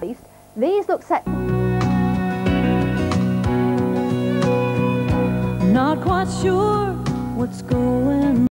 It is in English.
These look set. Not quite sure what's going